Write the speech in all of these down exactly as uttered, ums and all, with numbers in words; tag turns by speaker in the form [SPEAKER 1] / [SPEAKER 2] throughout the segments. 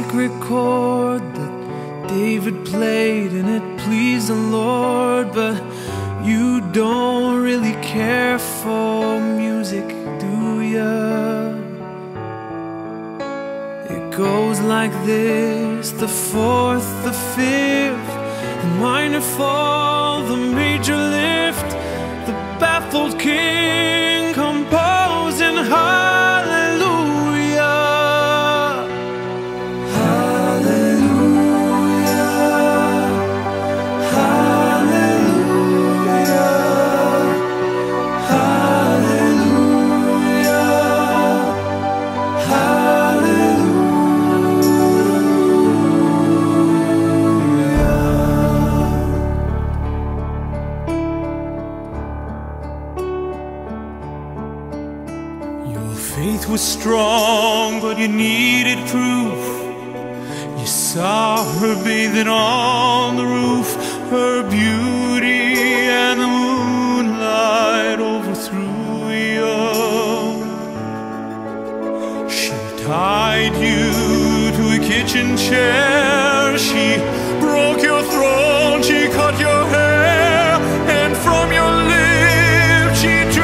[SPEAKER 1] secret chord that David played and it pleased the Lord. But you don't really care for music, do ya? It goes like this: the fourth, the fifth, the minor fall, the major lift, the baffled king composing hallelujah.
[SPEAKER 2] Faith was strong, but you needed proof. You saw her bathing on the roof, her beauty and the moonlight overthrew you. She tied you to a kitchen chair, she broke your throne, she cut your hair, and from your lips she drew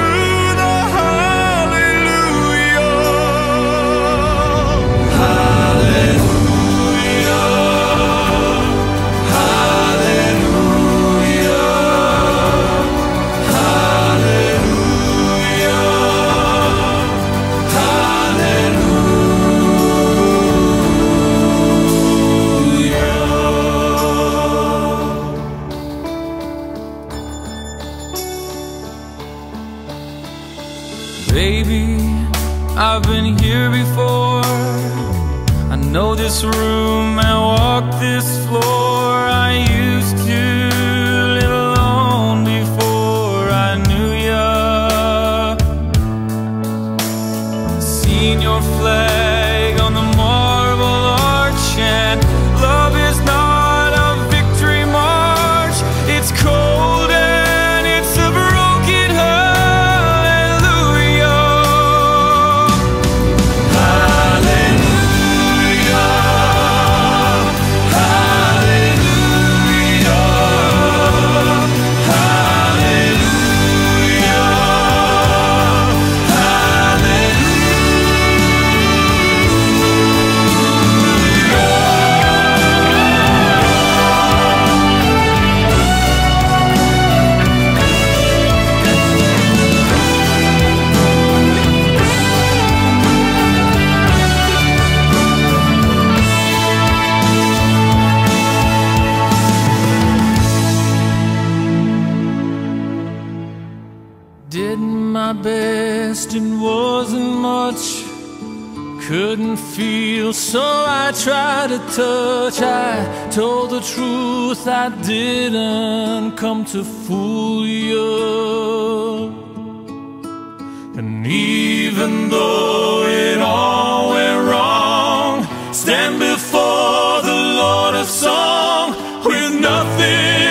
[SPEAKER 1] Baby, I've been here before. I know this room and walk this floor. I used to live alone before I knew ya. Seen your flag on the marble arch, and love is not a victory march. It's cold and it's a broken heart. Did my best, it wasn't much. Couldn't feel, so I tried to touch. I told the truth, I didn't come to fool you. And even though it all went wrong, stand before the Lord of song with nothing